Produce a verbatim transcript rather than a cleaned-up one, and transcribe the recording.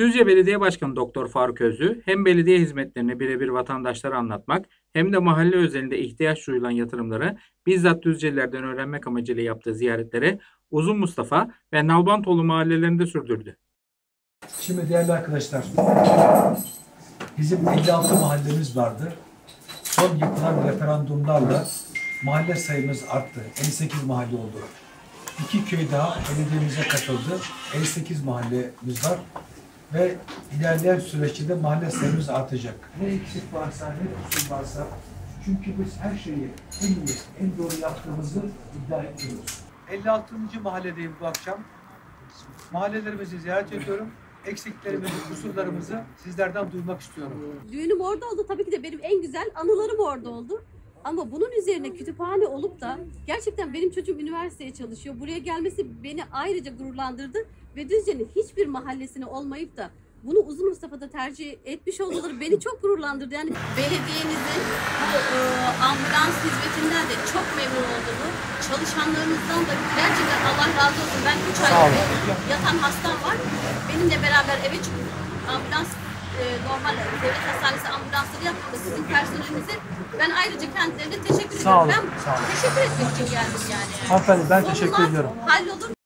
Düzce Belediye Başkanı Doktor Faruk Özlü hem belediye hizmetlerini birebir vatandaşlara anlatmak hem de mahalle özelinde ihtiyaç duyulan yatırımları bizzat Düzcelilerden öğrenmek amacıyla yaptığı ziyaretleri Uzun Mustafa ve Nalbantoğlu mahallelerinde sürdürdü. Şimdi değerli arkadaşlar, bizim elli altı mahallemiz vardı. Son yapılan referandumlarla mahalle sayımız arttı. elli sekiz mahalle oldu. İki köy daha belediyemize katıldı. elli sekiz mahallemiz var. Ve ilerleyen süreçte de mahalle sayımız artacak. Ne eksik varsa, ne kusur varsa, çünkü biz her şeyi en iyi, en doğru yaptığımızı iddia ediyoruz. elli altıncı mahalledeyim bu akşam. Mahallelerimizi ziyaret ediyorum. Eksiklerimizi, kusurlarımızı sizlerden duymak istiyorum. Düğünüm orada oldu. Tabii ki de benim en güzel anılarım orada oldu. Ama bunun üzerine kütüphane olup da gerçekten benim çocuğum üniversiteye çalışıyor. Buraya gelmesi beni ayrıca gururlandırdı. Ve Düzce'nin hiçbir mahallesine olmayıp da bunu Uzun Mustafa'da tercih etmiş olmaları beni çok gururlandırdı. Yani belediyenizin bu e, ambulans hizmetinden de çok memnun olduğumu, çalışanlarınızdan da gerçekten Allah razı olsun. Ben üç aydır yatan hastam var. Benimle beraber eve çıkıp ambulans e, normal devlet hastanesi ambulansları yaptığında sizin personelinize ben ayrıca kendilerine teşekkür ediyorum. Sağ olun. Ben Sağ olun. teşekkür etmek için geldim yani. Hanımefendi ben Sorunlar teşekkür ediyorum. hallolur.